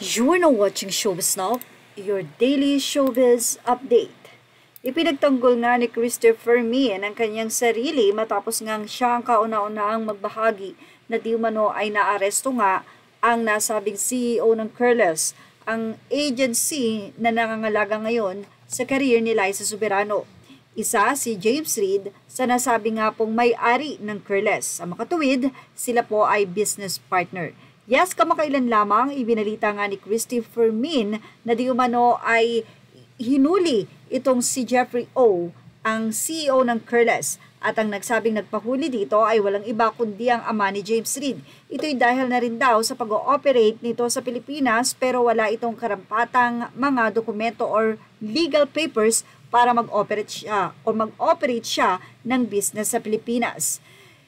You're now watching Showbiz Now, your daily showbiz update. Ipinagtanggol nga ni Christopher Min ang kanyang sarili matapos ngang siya ang kauna-unahang magbahagi na di umano ay naaresto nga ang nasabing CEO ng Curless, ang agency na nangangalaga ngayon sa career ni Liza Soberano. Isa si Jefrrey sa nasabi nga pong may-ari ng Curless. Sa makatuwid, sila po ay business partner. Yes, kamakailan lamang ibinalita nga ni Christopher Min na di umano ay hinuli itong si Jefrrey ang CEO ng Curless. At ang nagsabing nagpahuli dito ay walang iba kundi ang ama ni Jefrrey. Ito'y dahil na rin daw sa pag-ooperate nito sa Pilipinas pero wala itong karampatang mga dokumento or legal papers para mag-operate siya ng business sa Pilipinas.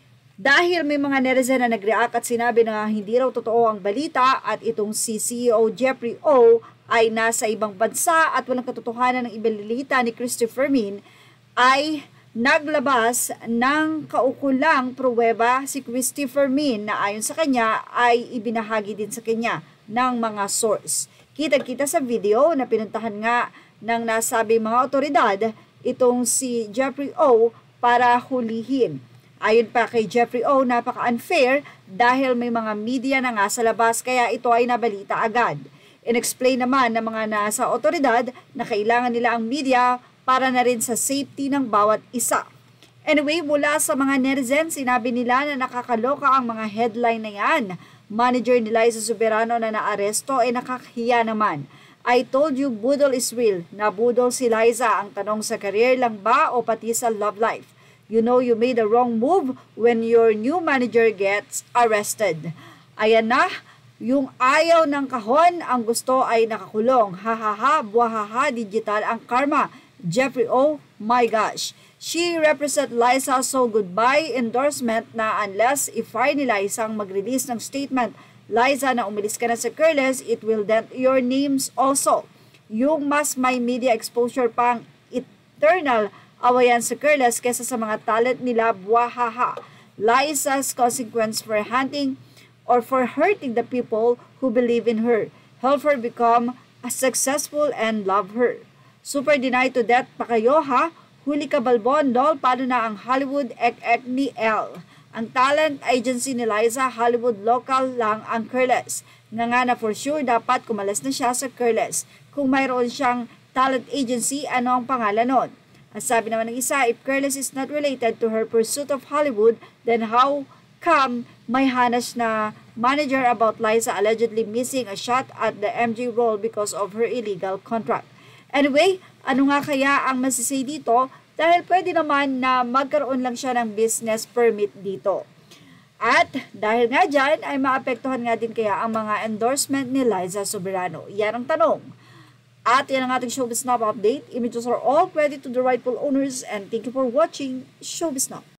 Dahil may mga netizen na nag-react at sinabi na hindi raw totoo ang balita at itong si CEO Jefrrey ay nasa ibang bansa at walang katotohanan ng ibalita ni Christopher Min, ay naglabas ng kaukulang pruweba si Christopher Min na ayon sa kanya ay ibinahagi din sa kanya ng mga source. Kitang-kita sa video na pinuntahan nga ng nasabi mga otoridad itong si Jefrrey para hulihin. Ayon pa kay Jefrrey napaka-unfair dahil may mga media na nga sa labas kaya ito ay nabalita agad. In-explain naman ng mga nasa otoridad na kailangan nila ang media para na rin sa safety ng bawat isa. Anyway, mula sa mga netizen, sinabi nila na nakakaloka ang mga headline na yan. Manager ni Liza Soberano na naaresto ay nakakahiya naman. I told you budol is real. Nabudol si Liza. Ang tanong sa career lang ba o pati sa love life? You know you made a wrong move when your new manager gets arrested. Ayan na, yung ayaw ng kahon, ang gusto ay nakakulong. Hahaha, buhahaha, digital ang karma. Jefrrey my gosh. She represent Liza, so goodbye endorsement na unless i-fire ni Liza ang mag-release ng statement. Liza, na umilis ka na sa Curless, it will dent your names also. Yung mas may media exposure pang eternal awayan sa Curless kesa sa mga talent nila, buwahaha. Liza's consequence for hunting or for hurting the people who believe in her. Help her become successful and love her. Super deny to death pa kayo ha? Huli ka balbon, dol, paano na ang Hollywood ek ni L? Ang talent agency ni Liza, Hollywood local lang ang Curless. Nga na for sure dapat kumalas na siya sa Curless. Kung mayroon siyang talent agency, ano ang pangalan nun? At sabi naman ng isa, if Curless is not related to her pursuit of Hollywood, then how come may hanas na manager about Liza allegedly missing a shot at the MJ role because of her illegal contract? Anyway, ano nga kaya ang masisay dito? Dahil pwede naman na magkaroon lang siya ng business permit dito. At dahil nga dyan, ay maapektuhan nga din kaya ang mga endorsement ni Liza Soberano. Yan ang tanong. At yan ang ating Showbiz Now update. Images are all credit to the rightful owners and thank you for watching Showbiz Now.